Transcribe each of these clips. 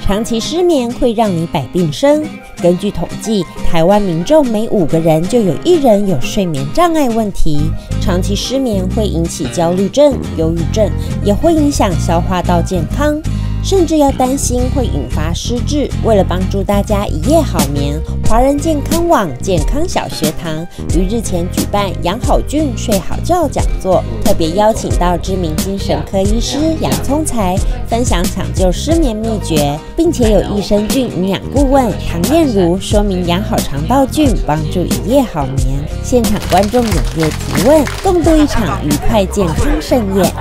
长期失眠会让你百病生。根据统计，台湾民众每5个人就有1人有睡眠障碍问题。长期失眠会引起焦虑症、忧郁症，也会影响消化道健康，甚至要担心会引发失智。为了帮助大家一夜好眠，华人健康网健康小学堂于日前举办养好菌睡好觉讲座，特别邀请到知名精神科医师杨聪才分享抢救失眠秘诀，并且有益生菌营养顾问唐燕如说明养好肠道菌，帮助一夜好眠。现场观众踊跃提问，共度一场愉快健康盛宴。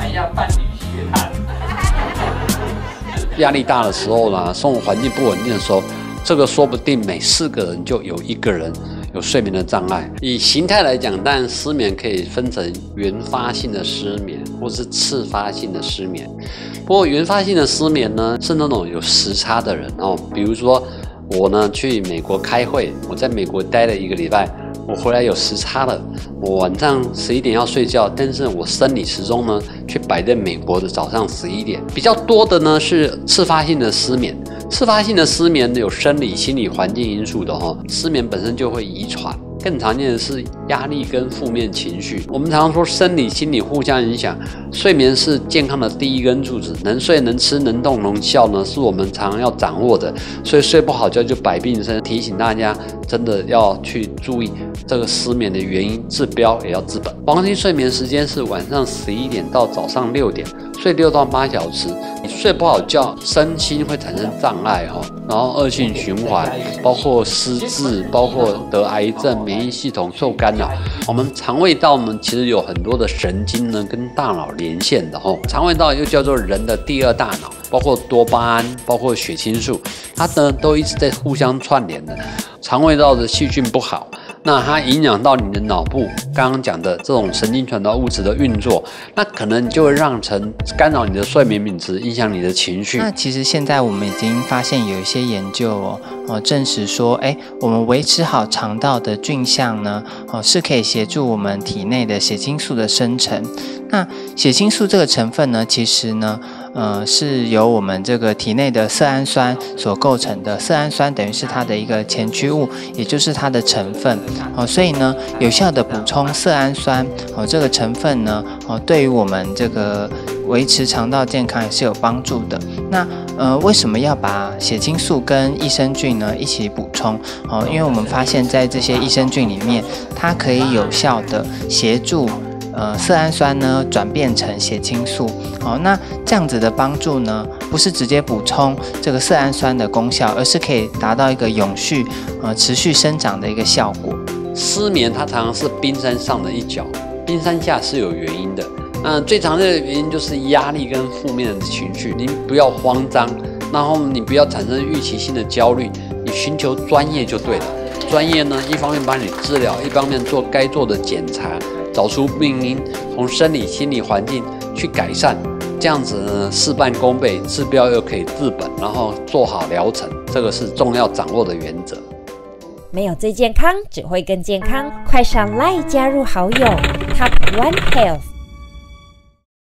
压力大的时候啦，生活环境不稳定的时候，这个说不定每4个人就有1个人有睡眠的障碍。以形态来讲，当然失眠可以分成原发性的失眠或是次发性的失眠。不过原发性的失眠呢，是那种有时差的人哦，比如说我呢去美国开会，我在美国待了1个礼拜，我回来有时差了，我晚上11点要睡觉，但是我生理时钟呢却摆在美国的早上11点。比较多的呢是次发性的失眠。次发性的失眠有生理、心理、环境因素的哈，失眠本身就会遗传。更常见的是压力跟负面情绪。我们常常说生理、心理互相影响，睡眠是健康的第一根柱子。能睡、能吃、能动、能笑呢，是我们常常要掌握的。所以睡不好觉就百病生。提醒大家，真的要去注意这个失眠的原因，治标也要治本。黄金睡眠时间是晚上11点到早上6点，睡6到8小时。你睡不好觉，身心会产生障碍哈，然后恶性循环，包括失智，包括得癌症，免疫系统受干扰。我们肠胃道呢，其实有很多的神经呢跟大脑连线的哈。肠胃道又叫做人的第2大脑，包括多巴胺，包括血清素，它呢都一直在互相串联的。肠胃道的细菌不好，那它影响到你的脑部，刚刚讲的这种神经传导物质的运作，那可能就会让干扰你的睡眠品质，影响你的情绪。 那其实现在我们已经发现有一些研究证实说，我们维持好肠道的菌相呢，是可以协助我们体内的血清素的生成。那血清素这个成分呢，其实呢，是由我们这个体内的色氨酸所构成的。色氨酸等于是它的一个前驱物，也就是它的成分。所以呢，有效的补充色氨酸这个成分呢，对于我们这个维持肠道健康也是有帮助的。那为什么要把血清素跟益生菌呢一起补充？因为我们发现在这些益生菌里面，它可以有效的协助色氨酸呢转变成血清素。那这样子的帮助呢，不是直接补充这个色氨酸的功效，而是可以达到一个永续持续生长的一个效果。 失眠它常常是冰山上的一角，冰山下是有原因的。最常见的原因就是压力跟负面的情绪。您不要慌张，然后你不要产生预期性的焦虑，你寻求专业就对了。专业呢，一方面帮你治疗，一方面做该做的检查，找出病因，从生理、心理、环境去改善。这样子呢，事半功倍，治标又可以治本，然后做好疗程，这个是重要掌握的原则。 没有最健康，只会更健康。快上 LINE 加入好友 Top One Health。